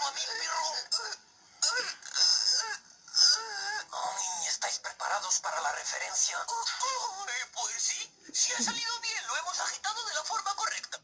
como a mí, perro. Ay, ¿estáis preparados para la referencia? Pues sí. Si ha salido bien, lo hemos agitado de la forma correcta.